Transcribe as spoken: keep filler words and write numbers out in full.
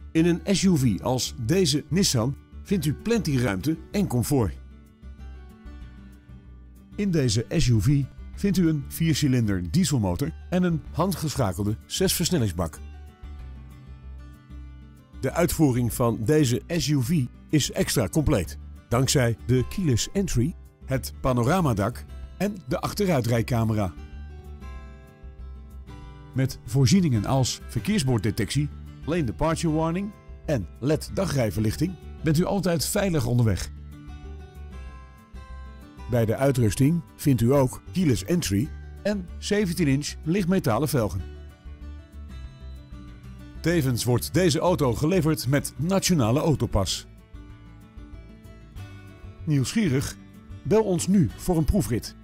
In een S U V als deze Nissan vindt u plenty ruimte en comfort. In deze S U V vindt u een viercilinder dieselmotor en een handgeschakelde zesversnellingsbak. De uitvoering van deze S U V is extra compleet, dankzij de keyless entry, het panoramadak en de achteruitrijcamera. Met voorzieningen als verkeersborddetectie, lane departure warning en L E D dagrijverlichting bent u altijd veilig onderweg. Bij de uitrusting vindt u ook keyless entry en zeventien inch lichtmetalen velgen. Tevens wordt deze auto geleverd met Nationale Autopas. Nieuwsgierig? Bel ons nu voor een proefrit.